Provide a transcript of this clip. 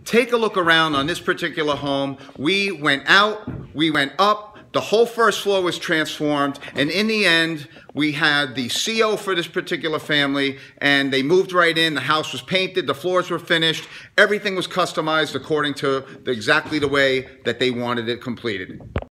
Take a look around on this particular home. We went out, we went up, the whole first floor was transformed, and in the end, we had the CO for this particular family, and they moved right in. The house was painted, the floors were finished, everything was customized according to exactly the way that they wanted it completed.